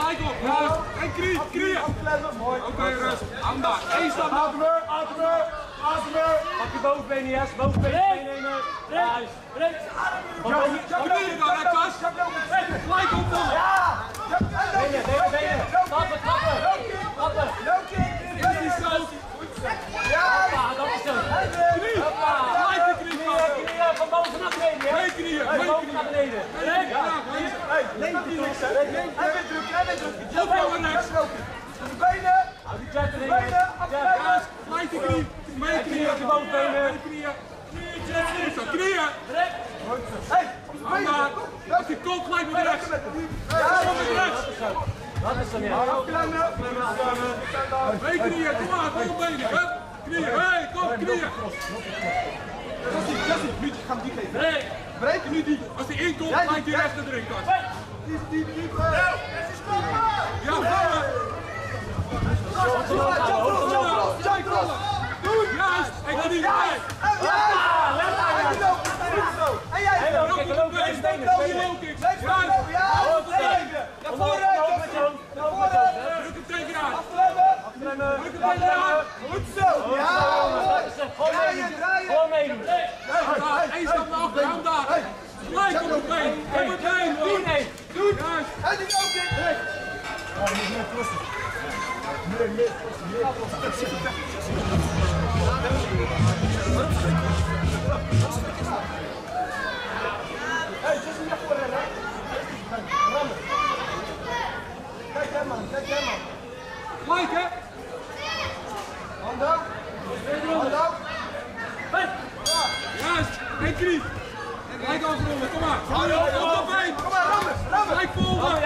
Gelijk op, rust. En knieën. Oké, rust. Hang daar. Eén stap. Ademen. Pak je bovenbeen, Jes. Bovenbeen meenemen. Juist. Knieën dan, hè, Kas. Gelijk op, man. Benen. Trappen. Is die zo? Ja, dat is zo. Knie. Gelijk de knie. Knieën van boven naar beneden. Twee knieën. Van boven naar beneden. Op en rechts. Benen. Hou die jab erin. Juist. Gelijk de knie. Twee knieën. Op je bovenbenen. Zo, knieën. Hang daar. Als je kop gelijk met rechts. Dat is hem, ja. Twee knieën, kom maar, kom op benen. Hup. Knieën, hey, kom, knieën. Jesse, nu gaan we die geven. Breken nu die. Als die inkomt, gelijk die rechter erin, Kas. Die. Ja, vallen. Juist, en dan niet bij. En jij! Loop op de been, low kicks. Juist. Druk hem tegenaan. Druk hem tegenaan. Goed zo! Gewoon meedoen. Eén stap naar achter, hang daar. Gelijk op het been. Op het been. Juist. En die ook in! Kijk jij man. Gelijk, hè? Handen. Juist. En knie. Gelijk afronden, kom maar. Op dat been. Kom maar, rammen. Gelijk volgen.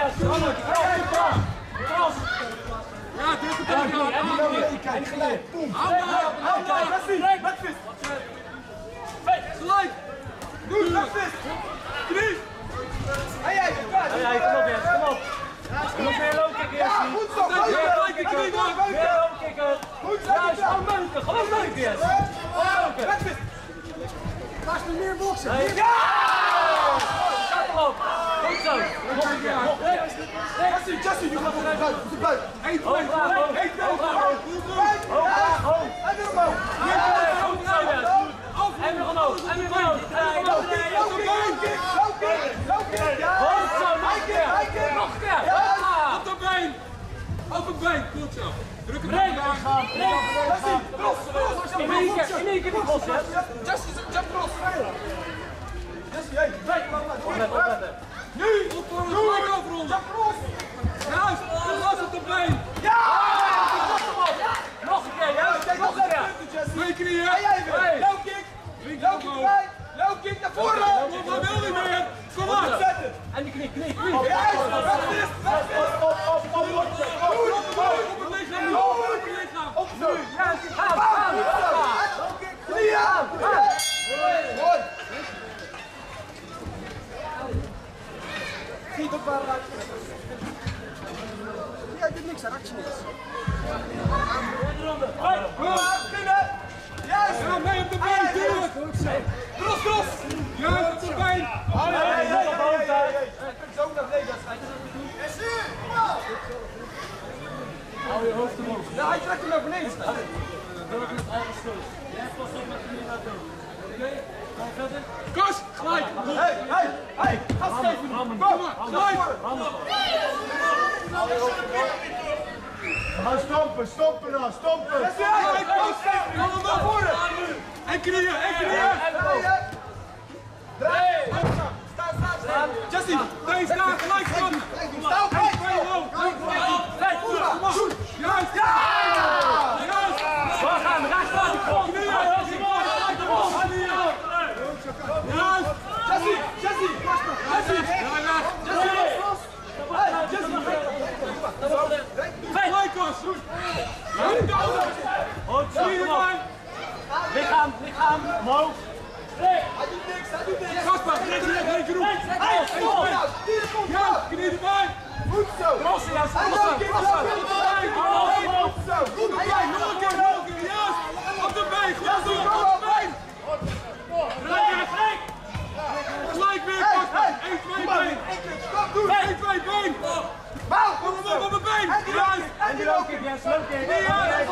Ja, druk hem tegenaan. En gelijk. Hang daar. Backfist. Gelijk. Doe, backfist. Knie. En jij, Kom op, Jes. Kom op. Kom op, weer low kicken, Ja, Jes. goed zo. Gelijk de knie, man. Weer low kicken. Goed zo. Juist, gewoon leuken. Gewoon leuken, Jes. Gewoon leuken. Backfist. Laat me meer boksen. Ja! Zet erop. Goed zo. Jesse, nu gaat het eruit. Goed buiten. 1, 2, Hoog, hoog. 1, 2, Hoog. En weer omhoog. Goed zo, Jes. En weer omhoog. En weer omhoog. Low kick. Goed zo, nog een keer. Nog een keer. Ja. Op dat been. Op het been. Goed zo. Druk hem Breek. tegenaan. In één keer die cross, Jes. Jump cross. Jesse, hey. Opletten. Nu. Opvallen, gelijk afronden. Jump cross. Juist. Vast op dat been. Nog een keer, Jes. Nog een keer. Twee knieën. En jij weer. Low kick. Linker Low kick omhoog. bij. Low kick naar voren. Kom maar, wil niet meer. Kom maar. Zetten. En die knie. Juist. Backfist. Op het lichaam. Op het lichaam. Op zo. Gaan. Knieën aan. Mooi. Giet op waar raak je. Ja, ik doe niks, raak je niks. Binnen. Juist. Ja, mee op de been. Tuurlijk. Cross. Juist op de been. Zo naar beneden. Hou je hoofd omhoog. Ja, hij trekt hem naar beneden. Kas, gelijk. Hey, gas geven. Kom maar, gelijk. We gaan stompen dan. Gelijk, Kas. Kom maar naar voren. En knieën. Staan. Jesse, deze staan gelijk staan. Sta op. Juist. Juist. We gaan recht aan de grond. Jesse. Gelijk, Kas. Lichaam, omhoog. Hij doet niks. Gaspa, geen groep. Ja, knie erbij. Goed zo. Crossen, Jes. En Crossen. low kick. Goed zo. Goed. En jij, nog een keer. Juist. Op de been, goed doen. Op de been. Gelijk weer, Gaspa. 1, 2 been. 1, 2 been. Bouw. Goed zo. Juist! En die low kick, yes, low kick. Hey,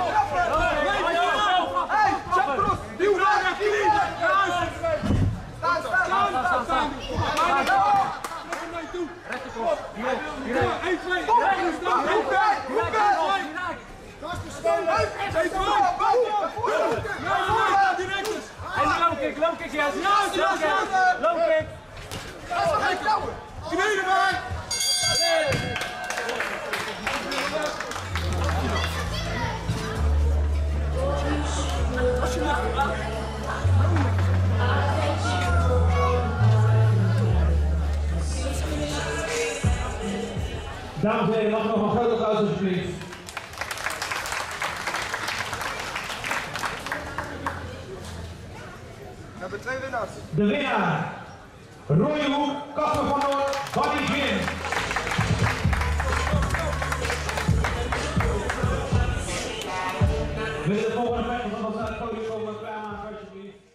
jump cross. Duw naar knie. Staan. Staan! Rechterkop. Hier. 1, 2, En die low kick, yes. Low kick. knie erbij! Dames en heren, mag ik nog een groot applaus alsjeblieft. We hebben 2 winnaars. De winnaar, Roy Hoek, Kasper van Noord, Buddy Gym. Willen de volgende vechters nog eens naar het podium komen, klaarmaken alsjeblieft.